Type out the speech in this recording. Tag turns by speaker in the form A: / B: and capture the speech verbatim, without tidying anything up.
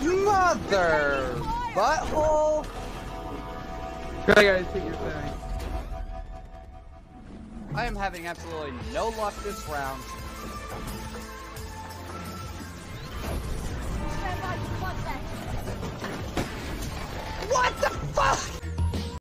A: Mother butthole.
B: I gotta take your thing.
A: I am having absolutely no luck this round.